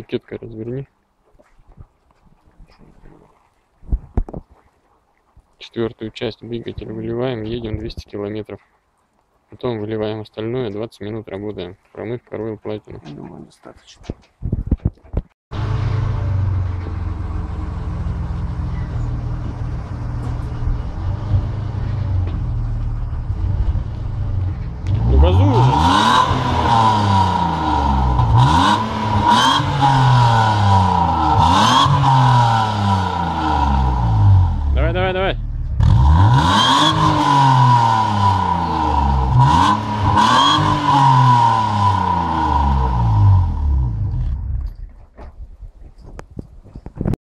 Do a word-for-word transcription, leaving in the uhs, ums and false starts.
этикеткой разверни. Четвертую часть двигателя выливаем, едем двести километров. Потом выливаем остальное, двадцать минут работаем. Промывка Royal Platinum. Думаю, достаточно. Ну газуй уже.